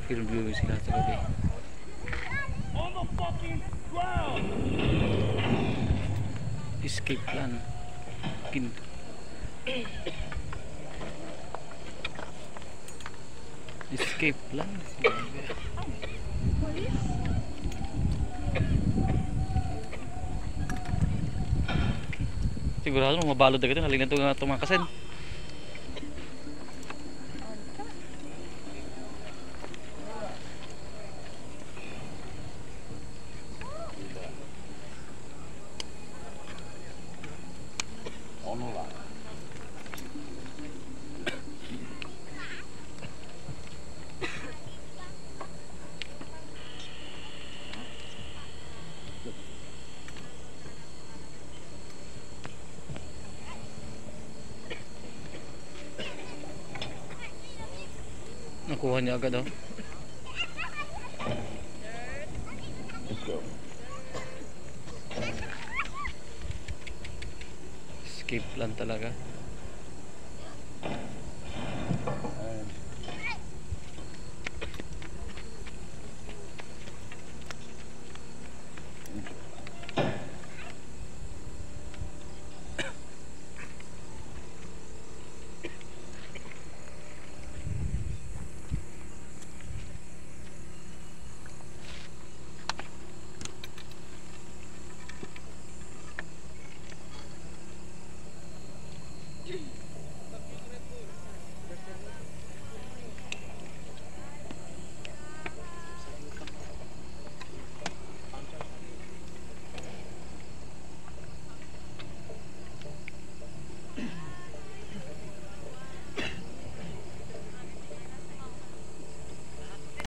Field view sila sa gabi. Escape plan. Escape plan. Sigurado mo mabalod na gito. Halina ito nga tumakasin. Nakuha niya agad oh. Let's go. Escape plan talaga.